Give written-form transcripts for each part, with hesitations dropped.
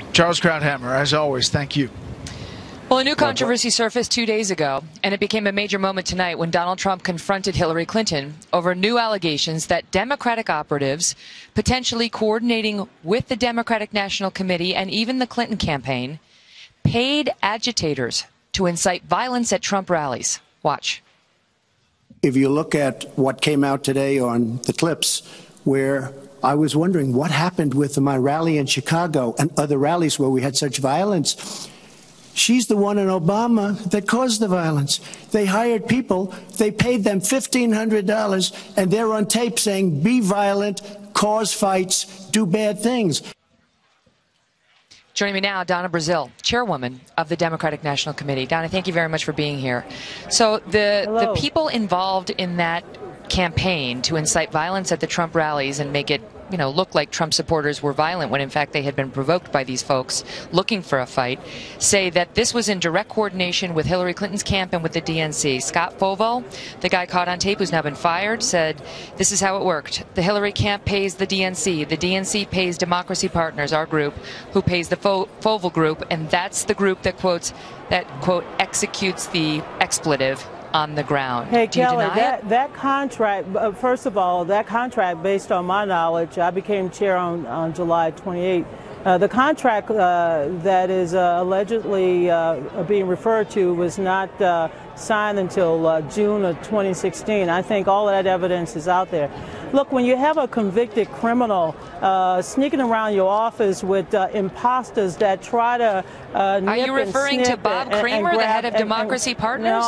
Charles Krauthammer, as always, thank you. Well, a new controversy surfaced 2 days ago, and it became a major moment tonight when Donald Trump confronted Hillary Clinton over new allegations that Democratic operatives, potentially coordinating with the Democratic National Committee and even the Clinton campaign, paid agitators to incite violence at Trump rallies. Watch. If you look at what came out today on the clips, where I was wondering what happened with my rally in Chicago and other rallies where we had such violence. She's the one in Obama that caused the violence. They hired people, they paid them $1,500, and they're on tape saying, be violent, cause fights, do bad things. Joining me now, Donna Brazile, chairwoman of the Democratic National Committee. Donna, thank you very much for being here. So the people involved in that campaign to incite violence at the Trump rallies and make it, look like Trump supporters were violent when in fact they had been provoked by these folks looking for a fight, say that this was in direct coordination with Hillary Clinton's camp and with the DNC. Scott Fovo, the guy caught on tape who's now been fired, said this is how it worked. The Hillary camp pays the DNC pays Democracy Partners, our group, who pays the Fovo group, and that's the group that quote, executes the expletive on the ground. Hey, Do you Kelly, deny it? that contract, first of all, that contract, based on my knowledge, I became chair on July 28th. The contract that is allegedly being referred to was not signed until June of 2016. I think all of that evidence is out there. Look, when you have a convicted criminal sneaking around your office with imposters that try to Are you referring to Bob Kramer, the head of Democracy Partners? No,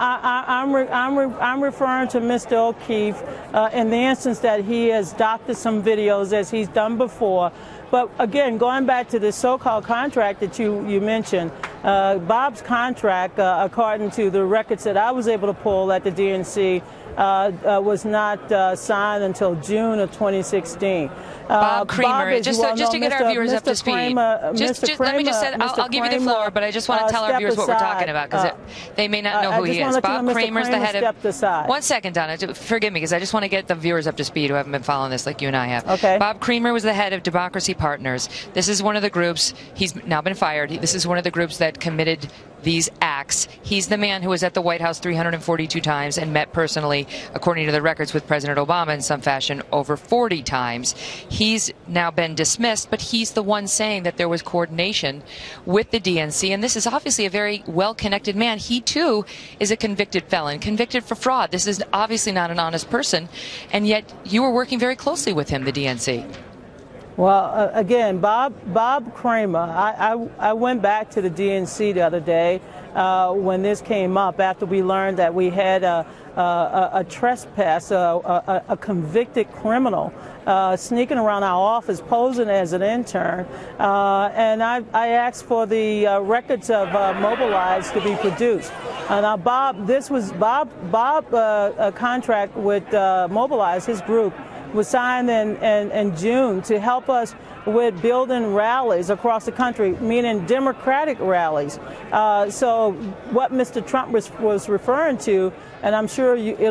I'm referring to Mr. O'Keefe in the instance that he has doctored some videos as he's done before. But again, going back to the so-called contract that you mentioned, Bob's contract, according to the records that I was able to pull at the DNC, was not signed until June of 2016. Bob Kramer, just to get our viewers up to speed. Let me just say, I'll give you the floor, but I just want to tell our viewers what we're talking about because they may not know who he is. Bob Kramer's the head of. 1 second, Donna. Forgive me because I just want to get the viewers up to speed who haven't been following this like you and I have. Okay. Bob Kramer was the head of Democracy Partners. This is one of the groups. He's now been fired. This is one of the groups that committed these acts. He's the man who was at the White House 342 times and met personally, according to the records, with President Obama in some fashion over 40 times. He's now been dismissed, but he's the one saying that there was coordination with the DNC, and this is obviously a very well-connected man. He, too, is a convicted felon, convicted for fraud. This is obviously not an honest person, and yet you were working very closely with him, the DNC. Well, again, Bob Kramer, I went back to the DNC the other day when this came up after we learned that we had a trespass, a convicted criminal sneaking around our office posing as an intern, and I asked for the records of Mobilize to be produced. Now, Bob, this was Bob a contract with Mobilize, his group, was signed in June to help us with building rallies across the country, meaning Democratic rallies. So what Mr. Trump was referring to, and I'm sure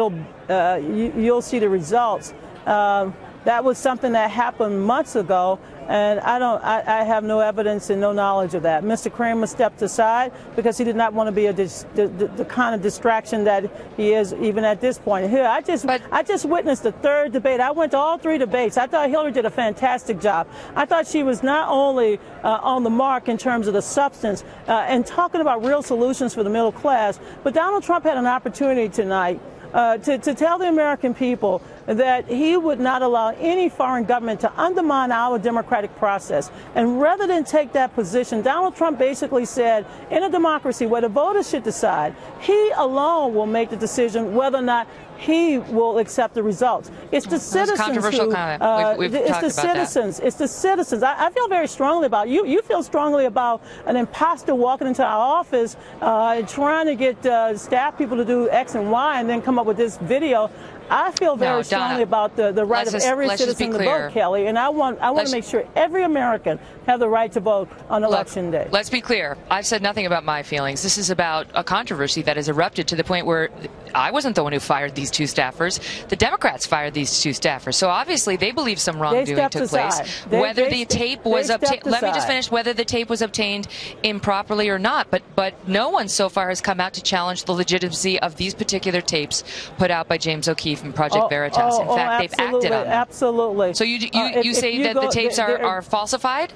you'll see the results, that was something that happened months ago, and I have no evidence and no knowledge of that. Mr. Kramer stepped aside because he did not want to be the kind of distraction that he is even at this point. Here, I just witnessed the third debate. I went to all three debates. I thought Hillary did a fantastic job. I thought she was not only on the mark in terms of the substance and talking about real solutions for the middle class, but Donald Trump had an opportunity tonight to tell the American people that he would not allow any foreign government to undermine our democratic process. And rather than take that position, Donald Trump basically said, in a democracy where the voters should decide, he alone will make the decision whether or not he will accept the results. It's the citizens who, it's the citizens. It's the citizens. I feel very strongly about you. You feel strongly about an imposter walking into our office trying to get staff people to do X and Y and then come up with this video. I feel very strongly about the right of every citizen to vote, Kelly, and I want to make sure every American have the right to vote on Election Day. Let's be clear. I've said nothing about my feelings. This is about a controversy that has erupted to the point where I wasn't the one who fired these 2 staffers. The Democrats fired these 2 staffers. So obviously they believe some wrongdoing took place. Whether the tape was obtained, let me just finish. Whether the tape was obtained improperly or not, but no one so far has come out to challenge the legitimacy of these particular tapes put out by James O'Keefe and Project Veritas. In fact, they've acted on them. Absolutely. So you say that the tapes are falsified?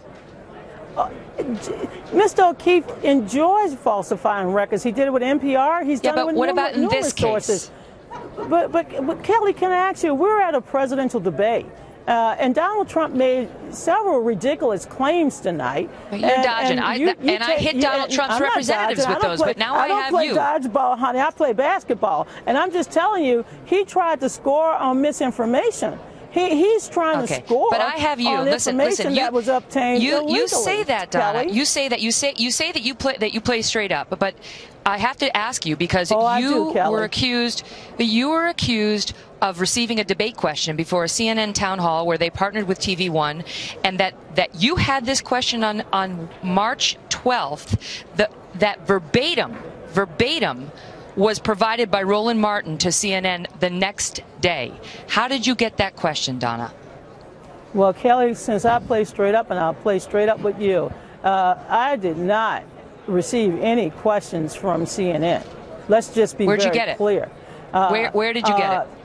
Mr. O'Keefe enjoys falsifying records. He did it with NPR. He's done it with what about in this sources. But Kelly, can I ask you? We're at a presidential debate. And Donald Trump made several ridiculous claims tonight. But you're dodging. I hit Donald Trump's representatives with those, but now I have you. I don't play dodgeball, honey. I play basketball. And I'm just telling you, he tried to score on misinformation. He's trying to score. But I have you. On information that was obtained illegally. You say that, Donna. Kelly. You say that you play straight up. But I have to ask you because you were accused of receiving a debate question before a CNN town hall where they partnered with TV One, and that you had this question on March 12th. That verbatim was provided by Roland Martin to CNN the next day. How did you get that question, Donna? Well, Kelly, since I play straight up, and I'll play straight up with you, I did not receive any questions from CNN. Let's just be very clear. Where'd you get it? Where did you get it?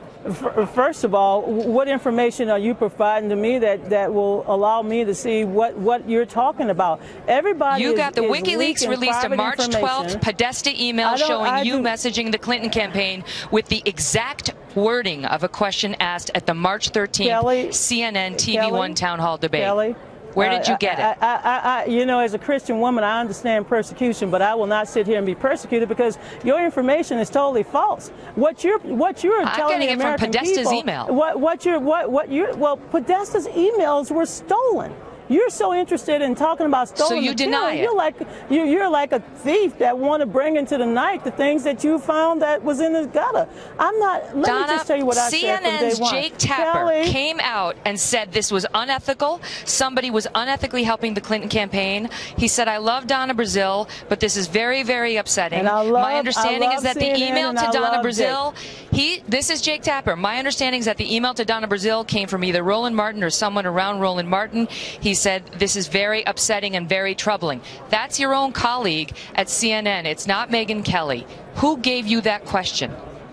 First of all, what information are you providing to me that will allow me to see what you're talking about? Everybody You got the WikiLeaks released a March 12th Podesta email showing you messaging the Clinton campaign with the exact wording of a question asked at the March 13th CNN TV1 town hall debate. Kelly, where did you get it? You know, as a Christian woman, I understand persecution, but I will not sit here and be persecuted because your information is totally false. What you're telling the American people. I'm getting it from Podesta's email. Well, Podesta's emails were stolen. You're so interested in talking about stolen material. So you deny it. You're like a thief that want to bring into the night the things that you found that was in the gutter. I'm not. Let me just tell you what I said from day one. CNN's Jake Tapper came out and said this was unethical. Somebody was unethically helping the Clinton campaign. He said, "I love Donna Brazile, but this is very, very upsetting." My understanding is that the email to Donna Brazile, this is Jake Tapper. My understanding is that the email to Donna Brazile came from either Roland Martin or someone around Roland Martin. He said this is very upsetting and very troubling. That's your own colleague at CNN. It's not Megyn Kelly. Who gave you that question?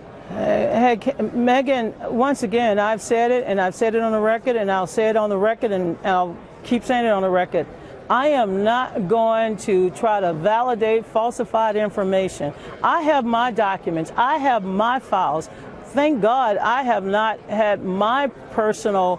Hey, Megyn, once again, I've said it, and I've said it on the record, and I'll say it on the record, and I'll keep saying it on the record. I am not going to try to validate falsified information. I have my documents. I have my files. Thank God I have not had my personal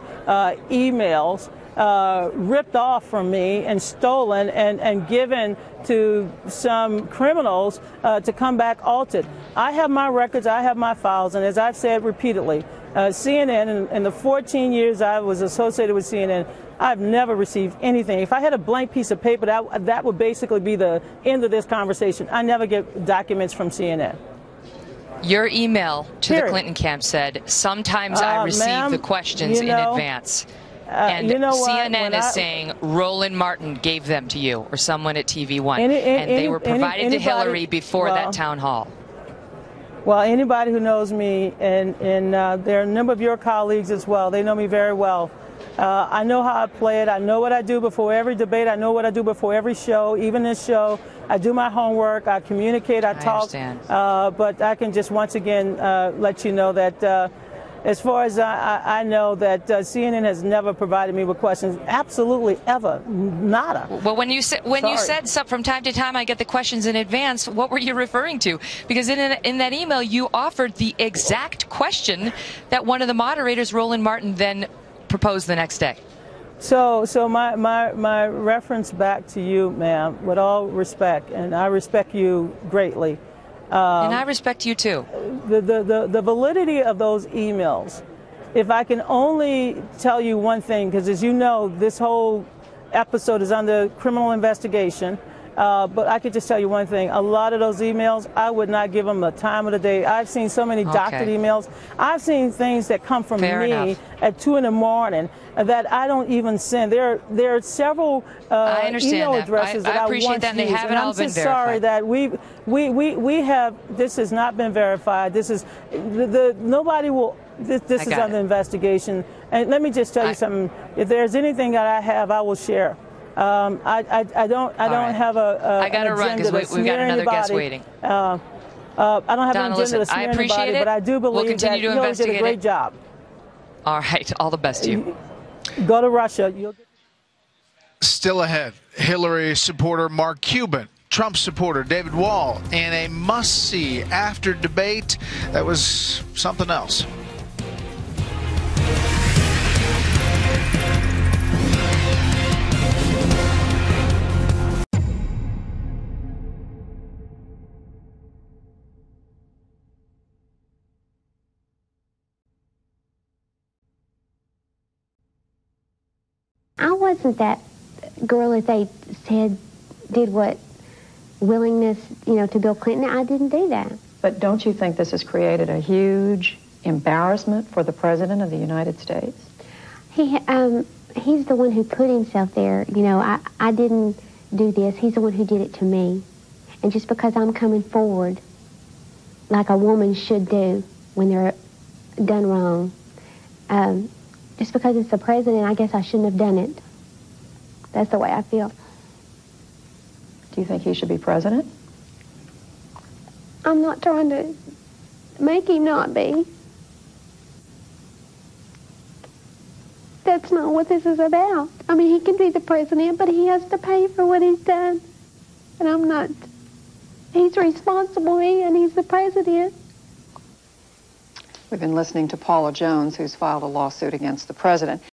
emails ripped off from me and stolen and given to some criminals to come back altered. I have my records, I have my files, and as I've said repeatedly, CNN, in the 14 years I was associated with CNN, I've never received anything. If I had a blank piece of paper, that would basically be the end of this conversation. I never get documents from CNN. Your email to the Clinton camp said, sometimes I receive the questions in advance. And you know CNN is saying Roland Martin gave them to you or someone at TV One, and they were provided to Hillary before that town hall. Well, anybody who knows me, and there are a number of your colleagues as well, they know me very well. I know how I play it. I know what I do before every debate. I know what I do before every show, even this show. I do my homework. I communicate. I talk. But I can just once again let you know that as far as I know, that CNN has never provided me with questions. Absolutely, ever, nada. Well, when you said from time to time I get the questions in advance, what were you referring to? Because in that email you offered the exact question that one of the moderators, Roland Martin, then proposed the next day. So my reference back to you, ma'am, with all respect, and I respect you greatly. And I respect you too. The validity of those emails, if I can only tell you one thing, because as you know, this whole episode is under criminal investigation, But I could just tell you one thing. A lot of those emails, I would not give them the time of the day. I've seen so many doctored emails. I've seen things that come from me at 2 in the morning that I don't even send. There are several email addresses that I appreciate once that, and used. they haven't all been verified. Sorry that we have, this has not been verified. This is, nobody will, this is under investigation. And let me just tell you something. If there's anything that I have, I will share. I don't have I got to run because we've got another guest waiting. I don't have Donna, an agenda listen, to smear I appreciate anybody, but I do believe that Hillary did a great job. All right, all the best to you. Go to Russia. Still ahead, Hillary supporter Mark Cuban, Trump supporter David Wall, and a must-see after debate that was something else. I wasn't that girl that they said did what willingness, to Bill Clinton. I didn't do that. But don't you think this has created a huge embarrassment for the President of the United States? He's the one who put himself there. I didn't do this. He's the one who did it to me. And just because I'm coming forward like a woman should do when they're done wrong, just because it's the President, I guess I shouldn't have done it. That's the way I feel. Do you think he should be president? I'm not trying to make him not be. That's not what this is about. I mean, he can be the president, but he has to pay for what he's done. And I'm not. He's responsible, and he's the president. We've been listening to Paula Jones, who's filed a lawsuit against the president.